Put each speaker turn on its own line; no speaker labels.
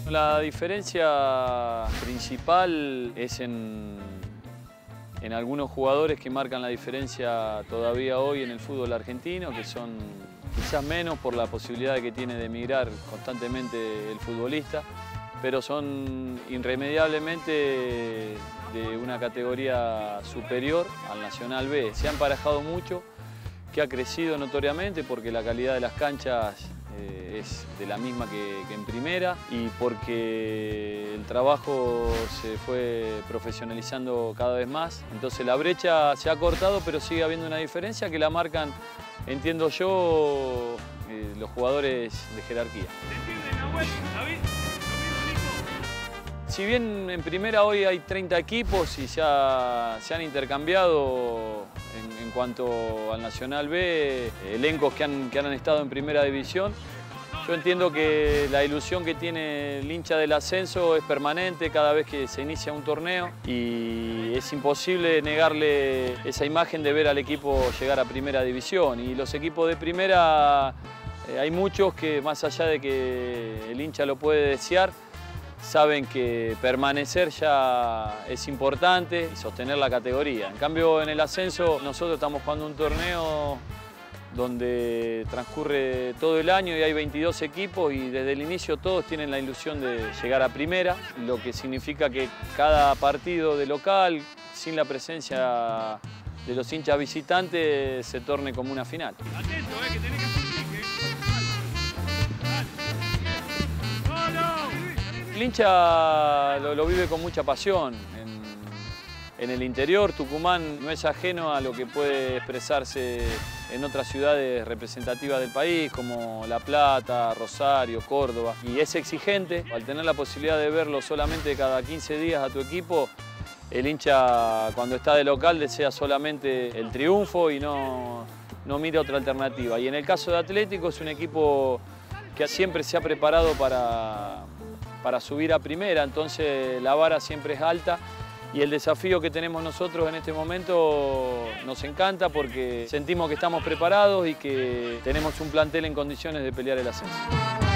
La diferencia principal es en algunos jugadores que marcan la diferencia todavía hoy en el fútbol argentino, que son quizás menos por la posibilidad que tiene de emigrar constantemente el futbolista, pero son irremediablemente de una categoría superior al Nacional B. Se han emparejado mucho, que ha crecido notoriamente porque la calidad de las canchas es de la misma que en primera y porque el trabajo se fue profesionalizando cada vez más. Entonces la brecha se ha cortado, pero sigue habiendo una diferencia que la marcan, entiendo yo, los jugadores de jerarquía. Si bien en primera hoy hay 30 equipos y se han intercambiado en cuanto al Nacional B, elencos que han estado en primera división, yo entiendo que la ilusión que tiene el hincha del ascenso es permanente cada vez que se inicia un torneo y es imposible negarle esa imagen de ver al equipo llegar a primera división. Y los equipos de primera, hay muchos que más allá de que el hincha lo puede desear, saben que permanecer ya es importante y sostener la categoría. En cambio, en el ascenso nosotros estamos jugando un torneo donde transcurre todo el año y hay 22 equipos y desde el inicio todos tienen la ilusión de llegar a primera, lo que significa que cada partido de local, sin la presencia de los hinchas visitantes, se torne como una final.
Atento, que tenés que hacer un pique.
El hincha lo vive con mucha pasión. En el interior, Tucumán no es ajeno a lo que puede expresarse en otras ciudades representativas del país, como La Plata, Rosario, Córdoba. Y es exigente. Al tener la posibilidad de verlo solamente cada 15 días a tu equipo, el hincha cuando está de local desea solamente el triunfo y no mira otra alternativa. Y en el caso de Atlético es un equipo que siempre se ha preparado para subir a primera, entonces la vara siempre es alta y el desafío que tenemos nosotros en este momento nos encanta porque sentimos que estamos preparados y que tenemos un plantel en condiciones de pelear el ascenso.